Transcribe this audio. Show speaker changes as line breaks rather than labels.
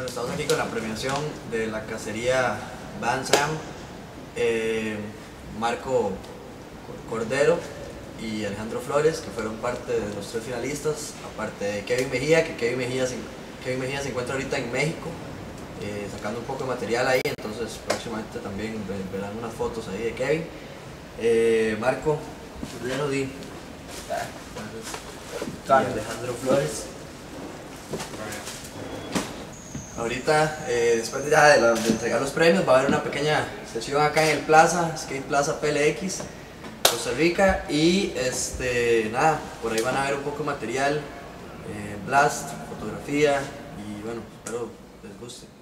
Bueno, estamos aquí con la premiación de la cacería Van Sam, Marco Cordero y Alejandro Flores, que fueron parte de los 3 finalistas, aparte de Kevin Mejía, que Kevin Mejía se encuentra ahorita en México, sacando un poco de material ahí, entonces próximamente también verán unas fotos ahí de Kevin. Marco Cordero y Alejandro Flores. Ahorita, después de entregar los premios, va a haber una pequeña sesión acá en el Skate Plaza PLX, Costa Rica, y nada, por ahí van a ver un poco de material, blast, fotografía, y bueno, espero les guste.